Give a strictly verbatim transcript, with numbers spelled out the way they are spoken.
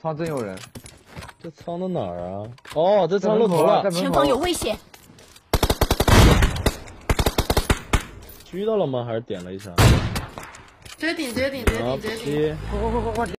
仓真有人。 这仓的哪儿啊？哦，这仓露头了。 前方有危险。 狙到了吗？还是点了一下？ 绝顶绝顶绝顶绝顶！ 快快快快快！